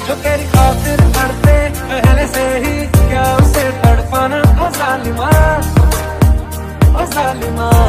जो तेरी खातिर मरते पहले से ही, क्या उसे तड़पाना ओ जालिमा, ओ जालिमा।